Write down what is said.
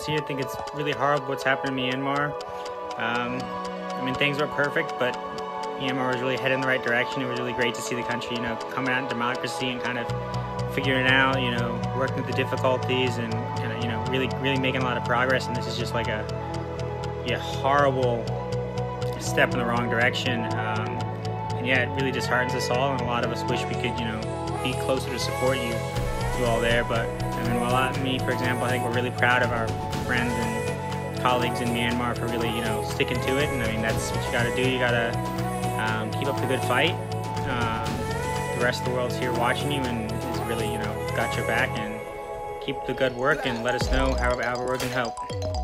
honestly, I think it's really horrible what's happened in Myanmar. I mean, things were perfect, but Myanmar was really heading in the right direction. It was really great to see the country, coming out in democracy and kind of figuring it out, working with the difficulties and kind of, really, really making a lot of progress. And this is just like a horrible step in the wrong direction. And yeah, it really disheartens us all, and a lot of us wish we could, be closer to support you all there. But I mean, me, for example, I think we're really proud of our friends and colleagues in Myanmar for really, sticking to it. And I mean, that's what you got to do. You got to keep up the good fight. The rest of the world's here watching you and is really, got your back. And keep the good work and let us know however we can help.